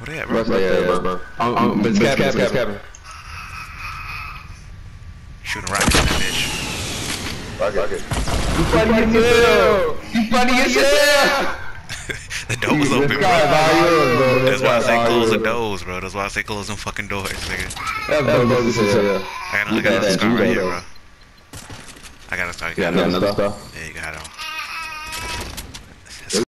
Where they at, bro? Bro. It's cabin. Shooting rockets in that bitch. Rocket. You funny as hell! The door was open, bro. That's why I say close the doors, bro. That's why I say close them fucking doors, nigga. That's bogus as hell. I got another scar right here, bro. I got a scar. You got another scar? Yeah, you got it on.